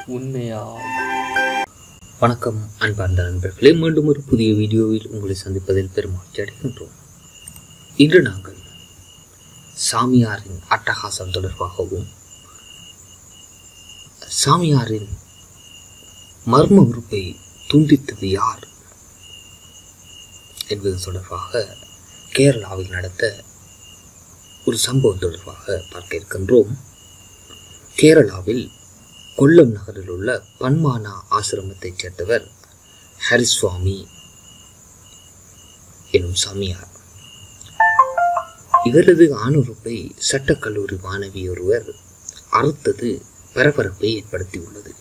உண்மையா? வணக்கம் அன்பார்ந்த நண்பர்களே, மீண்டும் ஒரு புதிய வீடியோவில் உங்களை சந்திப்பதில் பெருமகிழ்ச்சி அடைகின்றோம். இன்று நாங்கள் சாமியாரின் அட்டகாசம் தொடர்பாகவும் சாமியாரின் மர்ம உறுப்பை துண்டித்தது யார் என்பது தொடர்பாக கேரளாவில் நடந்த ஒரு சம்பவம் தொடர்பாக பார்க்க இருக்கின்றோம். கேரளாவில் கொல்லம் நகரில் உள்ள பன்மானா ஆசிரமத்தைச் சேர்ந்தவர் ஹரிசுவாமி எனும் சாமியார். இவரது ஆணுறுப்பை சட்டக்கல்லூரி மாணவி ஒருவர் அறுத்தது பரபரப்பை ஏற்படுத்தியுள்ளது.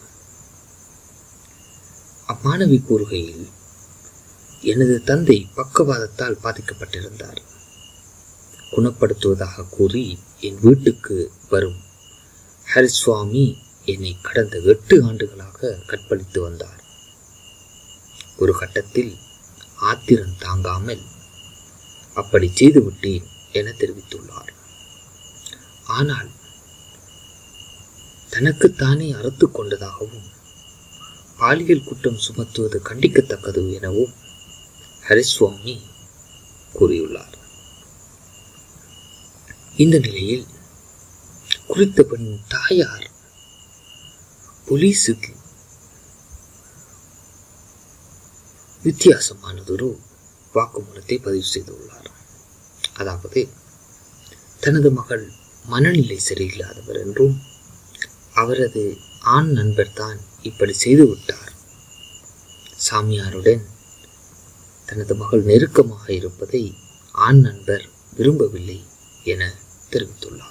அம்மாணவி கூறுகையில், எனது தந்தை பக்கவாதத்தால் பாதிக்கப்பட்டிருந்தார். குணப்படுத்துவதாக கூறி என் வீட்டுக்கு வரும் ஹரிசுவாமி என்னை கடந்த 8 ஆண்டுகளாக கற்பழித்து வந்தார். ஒரு கட்டத்தில் ஆத்திரம் தாங்காமல் அப்படி செய்துவிட்டேன் என தெரிவித்துள்ளார். ஆனால் தனக்குத்தானே அறுத்து கொண்டதாகவும் பாலியல் குற்றம் சுமத்துவது கண்டிக்கத்தக்கது எனவும் ஹரிசுவாமி கூறியுள்ளார். இந்த நிலையில் குறித்த பெண்ணின் தாயார் போலீசுக்கு வித்தியாசமானதொரு வாக்குமூலத்தை பதிவு செய்துள்ளார். அதாவது, தனது மகள் மனநிலை சரியில்லாதவர் என்றும் அவரது ஆண் நண்பர் தான் இப்படி செய்துவிட்டார். சாமியாருடன் தனது மகள் நெருக்கமாக இருப்பதை ஆண் நண்பர் விரும்பவில்லை என தெரிவித்துள்ளார்.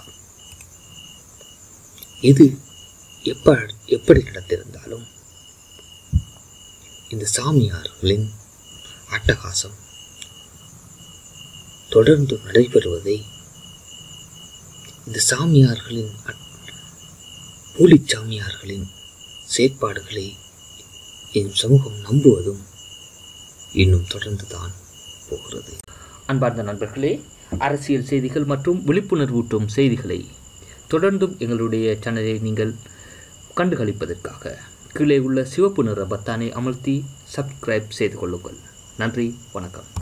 இது எப்படி நடந்திருந்தாலும் இந்த சாமியார்களின் அட்டகாசம் தொடர்ந்து நடைபெறுவதை, இந்த சாமியார்களின் போலி சாமியார்களின் செயற்பாடுகளை என் சமூகம் நம்புவதும் இன்னும் தொடர்ந்துதான் போகிறது. அன்பார்ந்த நண்பர்களே, அரசியல் செய்திகள் மற்றும் விழிப்புணர்வூட்டும் செய்திகளை தொடர்ந்தும் எங்களுடைய சேனலை நீங்கள் கண்டுகளிப்பதற்காக கீழே உள்ள சிவப்பு நிற பத்தானை அமர்த்தி சப்ஸ்கிரைப் செய்து கொள்ளுங்கள். நன்றி, வணக்கம்.